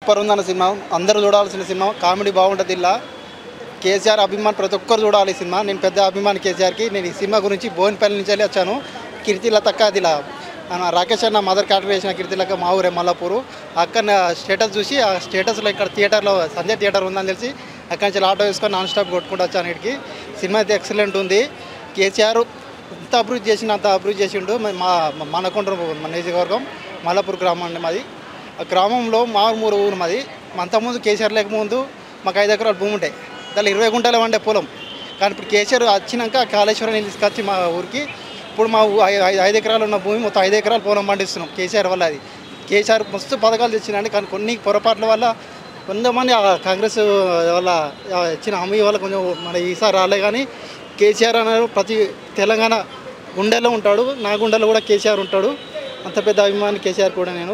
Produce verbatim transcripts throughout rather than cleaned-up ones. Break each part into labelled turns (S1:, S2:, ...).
S1: Super ఉందన్న cinema, అందరూ చూడాల్సిన సినిమా. కామెడీ బాగుంటుంది. ఇలా కేసీఆర్ అభిమాని ప్రతి ఒక్కరు చూడాలి ఈ సినిమా. నేను పెద్ద అభిమాని కేసీఆర్కి. నేను ఈ సినిమా గురించి బోయినపల్లి నుంచి వెళ్ళి వచ్చాను. కీర్తిలతక్క అదిలా రాకేష్ అన్న మదర్ క్యారెక్టర్ వేసిన కీర్తిలక్క మా ఊరే మల్లాపూరు. అక్కడ స్టేటస్ చూసి ఆ స్టేటస్లో ఇక్కడ థియేటర్లో సంజయ్ థియేటర్ ఉందని తెలిసి అక్కడి నుంచి ఆటో వేసుకొని నాన్ స్టాప్ కొట్టుకుంటూ వచ్చాను ఇక్కడికి. సినిమా అయితే ఎక్సలెంట్ ఉంది. కేసీఆర్ ఎంత అభివృద్ధి చేసిన అంత అభివృద్ధి చేసిండు. మా మనకొండ మన నియోజకవర్గం మల్లాపూర్ గ్రామం అండి మాది. ఆ గ్రామంలో మారుమూరు ఊరు మాది. అంతకుముందు కేసీఆర్ లేకముందు మాకు ఐదు ఎకరాల భూమి ఉంటాయి. దానిలో ఇరవై గుంటలు వండే పొలం. కానీ ఇప్పుడు కేసీఆర్ వచ్చినాక కాళేశ్వరం నీళ్ళు తీసుకొచ్చి మా ఊరికి ఇప్పుడు మా ఐదు ఎకరాలు ఉన్న భూమి మొత్తం ఐదు ఎకరాలు పొలం పండిస్తున్నాం కేసీఆర్ వల్ల. అది కేసీఆర్ మస్తు పథకాలు తెచ్చినండి. కానీ కొన్ని పొరపాట్ల వల్ల కొంతమంది కాంగ్రెస్ వల్ల ఇచ్చిన హామీ వల్ల కొంచెం మన ఈసారి రాలే. కానీ కేసీఆర్ అన్నారు ప్రతి తెలంగాణ గుండెలో ఉంటాడు. నా గుండెలో కూడా కేసీఆర్ ఉంటాడు. అంత పెద్ద అభిమాని కేసీఆర్ కూడా. నేను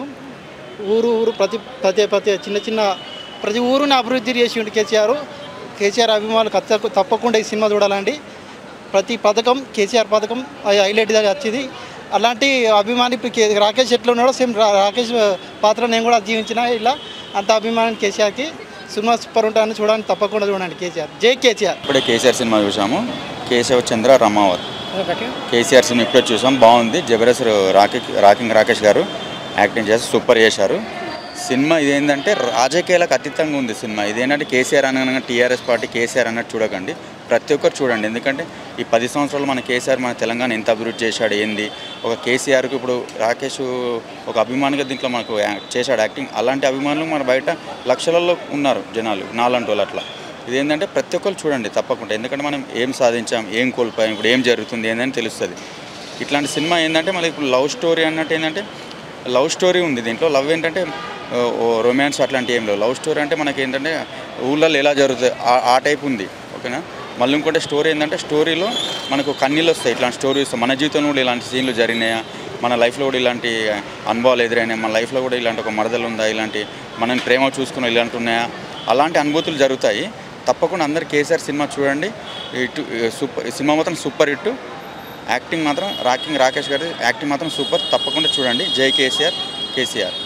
S1: ఊరు ఊరు ప్రతి ప్రతి ప్రతి చిన్న చిన్న ప్రతి ఊరుని అభివృద్ధి చేసి ఉండి కేసీఆర్. కేసీఆర్ అభిమానులు తప్పకుండా ఈ సినిమా చూడాలండి. ప్రతి పథకం కేసీఆర్ పథకం హైలైట్ వచ్చింది. అలాంటి అభిమాని రాకేష్ ఎట్లా ఉన్నాడో సేమ్ రాకేష్ పాత్ర నేను కూడా జీవించిన. ఇలా అంత అభిమానం కేసీఆర్కి. సినిమా సూపర్ ఉంటాయని చూడండి, తప్పకుండా చూడండి. కేసీఆర్ జై కేసీఆర్.
S2: ఇప్పుడే కేసీఆర్ సినిమా చూసాము. కేశవ చంద్ర రమావత్ కేసీఆర్ సినిమా ఇప్పుడే చూసాం. బాగుంది. జబర్దస్త్ రాకే రాకింగ్ రాకేష్ గారు యాక్టింగ్ చేసి సూపర్ చేశారు. సినిమా ఇదేంటంటే రాజకీయాలకు అతీతంగా ఉంది సినిమా. ఇదేంటంటే కేసీఆర్ అనగా టీఆర్ఎస్ పార్టీ కేసీఆర్ అన్నట్టు చూడకండి, ప్రతి ఒక్కరు చూడండి. ఎందుకంటే ఈ పది సంవత్సరాలు మన కేసీఆర్ మన తెలంగాణ ఎంత అభివృద్ధి చేశాడు ఏంది. ఒక కేసీఆర్కి ఇప్పుడు రాకేష్ ఒక అభిమానిగా దీంట్లో మనకు చేశాడు యాక్టింగ్. అలాంటి అభిమానులు మన బయట లక్షలలో ఉన్నారు జనాలు, నాలంటి వాళ్ళు. అట్లా ఇదేంటంటే ప్రతి ఒక్కరు చూడండి తప్పకుండా. ఎందుకంటే మనం ఏం సాధించాం, ఏం కోల్పోయాం, ఇప్పుడు ఏం జరుగుతుంది ఏందని తెలుస్తుంది. ఇట్లాంటి సినిమా ఏంటంటే మళ్ళీ ఇప్పుడు లవ్ స్టోరీ అన్నట్టు ఏంటంటే లవ్ స్టోరీ ఉంది దీంట్లో. లవ్ ఏంటంటే రొమాన్స్ అట్లాంటి ఏం లేవు. లవ్ స్టోరీ అంటే మనకి ఏంటంటే ఊళ్ళల్లో ఎలా జరుగుతుంది ఆ టైప్ ఉంది. ఓకేనా. మళ్ళీ ఇంకోటి స్టోరీ ఏంటంటే స్టోరీలో మనకు కన్నీళ్ళు వస్తాయి. ఇట్లాంటి స్టోరీస్ మన జీవితంలో కూడా ఇలాంటి సీన్లు జరిగినాయా, మన లైఫ్లో కూడా ఇలాంటి అనుభవాలు ఎదురైనాయి, మన లైఫ్లో కూడా ఇలాంటి ఒక మరదలు ఉందా, ఇలాంటి మనం ప్రేమ చూసుకున్న ఇలాంటి ఉన్నాయా, అలాంటి అనుభూతులు జరుగుతాయి. తప్పకుండా అందరు కేసీఆర్ సినిమా చూడండి. ఇటు సూపర్ సినిమా మాత్రం సూపర్ హిట్. యాక్టింగ్ మాత్రం రాకింగ్ రాకేష్ గారి యాక్టింగ్ మాత్రం సూపర్. తప్పకుండా చూడండి. జై కేసీఆర్ కేసీఆర్.